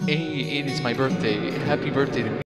Hey, it is my birthday. Happy birthday to me.